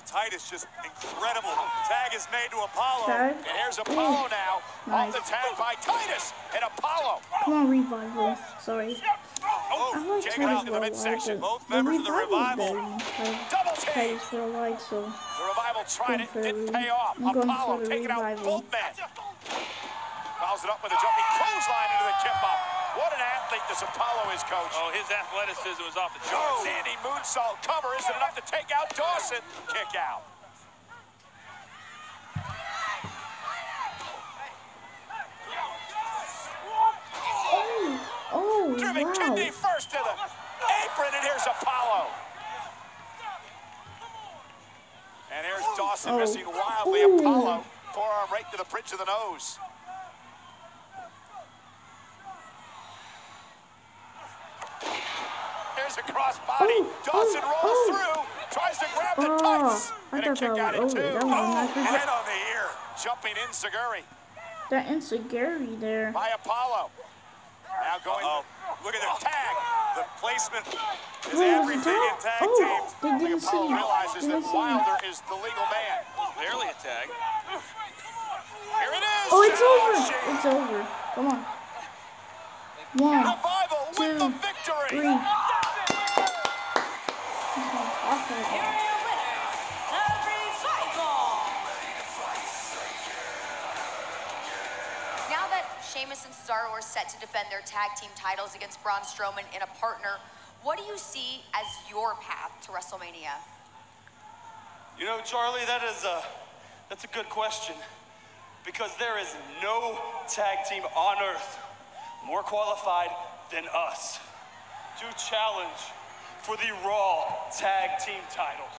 of Titus, just incredible. Tag is made to Apollo. Tag. And here's Apollo now. Nice. Off the tag by Titus. And Apollo. Come on, Revival. Sorry. Oh, I like taken out Titus in the for a midsection. while, Both but members of the Revival. Double team. Titus for a while, so The Revival tried it, didn't pay off. I'm going Apollo for the taking out Revival. both men. Fouls it up with a jumping clothesline into the tip-up. What an athlete this Apollo is, Coach. Oh, his athleticism was off the Oh, charts. standing moonsault cover isn't enough to take out Dawson. Kick out. Oh, Driven wow. kidney first to the apron, and here's Apollo. And here's Dawson missing wildly. Ooh. Apollo, forearm right to the bridge of the nose. Here's a crossbody. Dawson rolls through, tries to grab the tights, and a kick out at two. That was nice. Head on the ear, jumping in Seguri That Insecurity there. by Apollo. Now going, look at their tag. The placement is everything in tag teams. They didn't see. Apollo realizes that Wilder is the legal man. Clearly a tag. Here it is. Oh, it's over. Challenging. It's over. Come on. 1, Revival with 2, the victory. 3. Now that Sheamus and Cesaro are set to defend their tag team titles against Braun Strowman in a partner, what do you see as your path to WrestleMania? You know, Charlie, that's a good question, because there is no tag team on earth more qualified than us to challenge for the Raw Tag Team titles.